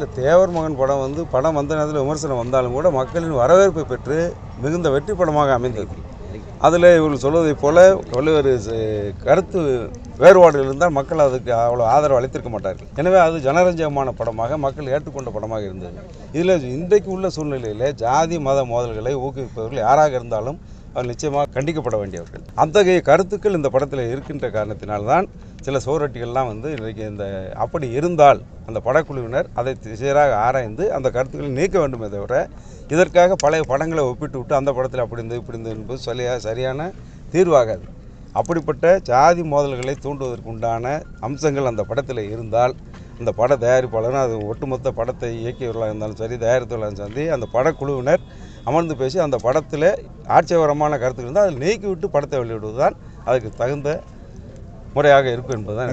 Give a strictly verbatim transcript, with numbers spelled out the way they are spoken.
இல்லை, தேவர் மகன் படம் வந்து படம் வந்த நேரத்தில் விமர்சனம் வந்தாலும் கூட மக்களின் வரவேற்பை பெற்று மிகுந்த வெற்றி படமாக அமைந்தது. அதில் இவர்கள் சொல்வதைப் போல பல்வேறு கருத்து வேறுபாடுகள் இருந்தால் மக்கள் அதுக்கு அவ்வளோ ஆதரவு அளித்திருக்க மாட்டார்கள். எனவே அது ஜனரஞ்சகமான படமாக மக்கள் ஏற்றுக்கொண்ட படமாக இருந்தது. இதில் இன்றைக்கு உள்ள சூழ்நிலையில் ஜாதி மத மோதல்களை ஊக்குவிப்பவர்கள் யாராக இருந்தாலும் அவர் நிச்சயமாக கண்டிக்கப்பட வேண்டியவர்கள். அத்தகைய கருத்துக்கள் இந்த படத்தில் இருக்கின்ற காரணத்தினால்தான் சில சோரட்டிகள்லாம் வந்து இன்றைக்கு இந்த அப்படி இருந்தால் அந்த படக்குழுவினர் அதை சீராக ஆராய்ந்து அந்த கருத்துக்களை நீக்க வேண்டுமே தவிர இதற்காக பழைய படங்களை ஒப்பிட்டு விட்டு அந்த படத்தில் அப்படி இருந்து இப்படி இருந்து என்பது சரியா சரியான தீர்வாகாது. அப்படிப்பட்ட ஜாதி மோதல்களை தூண்டுவதற்கு உண்டான அம்சங்கள் அந்த படத்தில் இருந்தால் அந்த பட தயாரிப்பாளரும் அது ஒட்டுமொத்த படத்தை இயக்கியவர்களாக இருந்தாலும் சரி, தயாரித்தவர்களாக சரி, அந்த படக்குழுவினர் அமர்ந்து பேசி அந்த படத்தில் ஆட்சேபரமான கருத்துக்கள் இருந்தால் அதில் நீக்கி விட்டு படத்தை வெளியிடுவது தான் அதுக்கு தகுந்த முறையாக இருக்கும் என்பதுதான்.